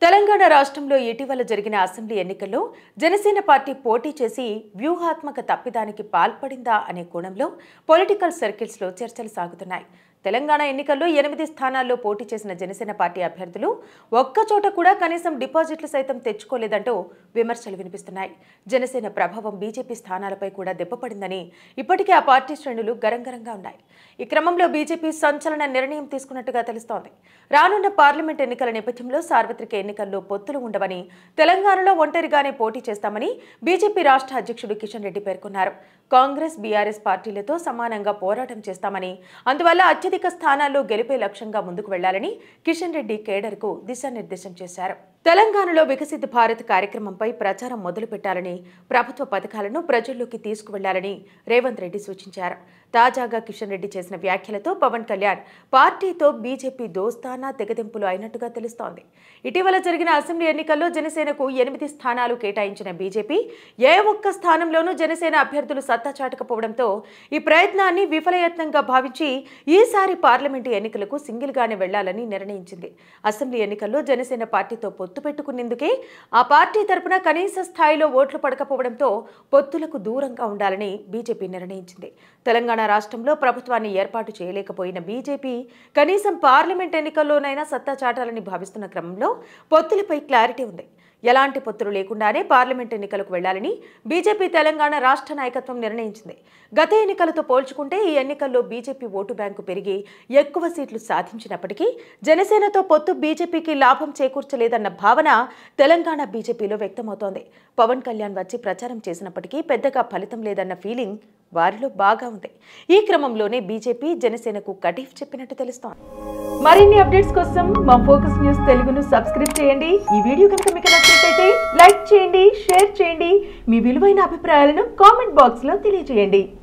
తెలంగాణ రాష్ట్రంలో ఇటీవల జరిగిన అసెంబ్లీ ఎన్నికల్లో జనసేన పార్టీ పోటీ చేసి వ్యూహాత్మక తప్పిదానికి పాల్పడిందా అనే కోణంలో పొలిటికల్ సర్కిల్స్లో చర్చలు సాగుతున్నాయి. తెలంగాణ ఎన్నికల్లో 8 స్థానాల్లో పోటీ చేసిన జనసేన పార్టీ అభ్యర్థులు ఒక్కచోట కూడా కనీసం డిపాజిట్లు సైతం తెచ్చుకోలేదంటూ విమర్శలు వినిపిస్తున్నాయి. జనసేన ప్రభావం బీజేపీ స్థానాలపై కూడా దెబ్బపడిందని ఇప్పటికే ఆ పార్టీ శ్రేణులు గరంగరంగా ఉన్నాయి. ఈ క్రమంలో బీజేపీ సంచలన నిర్ణయం తీసుకున్నట్టుగా తెలుస్తోంది. రానున్న పార్లమెంట్ ఎన్నికల నేపథ్యంలో సార్వత్రిక ఎన్నికల్లో పొత్తులు ఉండవని, తెలంగాణలో ఒంటరిగానే పోటీ చేస్తామని బీజేపీ రాష్ట్ర అధ్యక్షుడు కిషన్ రెడ్డి పేర్కొన్నారు. కాంగ్రెస్, బీఆర్ఎస్ పార్టీలతో సమానంగా పోరాటం చేస్తామని, అందువల్ల అత్యధిక స్థానాల్లో గెలిపే లక్ష్యంగా ముందుకు వెళ్లాలని కిషన్ రెడ్డి కేడర్కు దిశానిర్దేశం చేశారు. తెలంగాణలో వికసిత భారత్ కార్యక్రమంపై ప్రచారం మొదలుపెట్టాలని, ప్రభుత్వ పథకాలను ప్రజల్లోకి తీసుకువెళ్లాలని రేవంత్ రెడ్డి సూచించారు. తాజాగా కిషన్ రెడ్డి చేసిన వ్యాఖ్యలతో పవన్ కళ్యాణ్ పార్టీతో బీజేపీ దోస్తానా తెగదెంపులు అయినట్టుగా తెలుస్తోంది. ఇటీవల జరిగిన అసెంబ్లీ ఎన్నికల్లో జనసేనకు 8 స్థానాలు కేటాయించిన బీజేపీ ఏ ఒక్క స్థానంలోనూ జనసేన అభ్యర్థులు సత్తా చాటకపోవడంతో ఈ ప్రయత్నాన్ని విఫలయత్నంగా భావించి ఈసారి పార్లమెంటు ఎన్నికలకు సింగిల్గానే వెళ్లాలని నిర్ణయించింది. అసెంబ్లీ ఎన్నికల్లో జనసేన పార్టీతో పొత్తు పెట్టుకునేందుకే ఆ పార్టీ తరపున కనీస స్థాయిలో ఓట్లు పడకపోవడంతో పొత్తులకు దూరంగా ఉండాలని బీజేపీ నిర్ణయించింది. తెలంగాణ రాష్ట్రంలో ప్రభుత్వాన్ని ఏర్పాటు చేయలేకపోయిన బీజేపీ కనీసం పార్లమెంట్ ఎన్నికల్లోనైనా సత్తా చాటాలని భావిస్తున్న క్రమంలో పొత్తులపై క్లారిటీ ఉంది. ఎలాంటి పొత్తులు లేకుండానే పార్లమెంట్ ఎన్నికలకు వెళ్లాలని బీజేపీ తెలంగాణ రాష్ట్ర నాయకత్వం నిర్ణయించింది. గత ఎన్నికలతో పోల్చుకుంటే ఈ ఎన్నికల్లో బీజేపీ ఓటు బ్యాంకు పెరిగి ఎక్కువ సీట్లు సాధించినప్పటికీ జనసేనతో పొత్తు బీజేపీకి లాభం చేకూర్చలేదన్న భావన తెలంగాణ బీజేపీలో వ్యక్తమవుతోంది. పవన్ కళ్యాణ్ వచ్చి ప్రచారం చేసినప్పటికీ పెద్దగా ఫలితం లేదన్న ఫీలింగ్ వారిలో బాగా ఉంది. ఈ క్రమంలోనే బీజేపీ జనసేనకు కటీఫ్ చెప్పినట్టు తెలుస్తోంది. మరిన్ని అప్డేట్స్ కోసం మా ఫోకస్ న్యూస్ తెలుగును సబ్స్క్రైబ్ చేయండి. ఈ వీడియో కనుక మీకు నచ్చినట్లయితే లైక్ చేయండి, షేర్ చేయండి. మీ విలువైన అభిప్రాయాలను కామెంట్ బాక్స్ లో తెలియజేయండి.